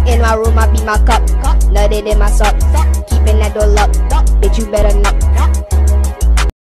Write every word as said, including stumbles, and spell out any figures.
In my room, I be my cup. Nutted in my sock. Keeping that door locked. Bitch, you better knock.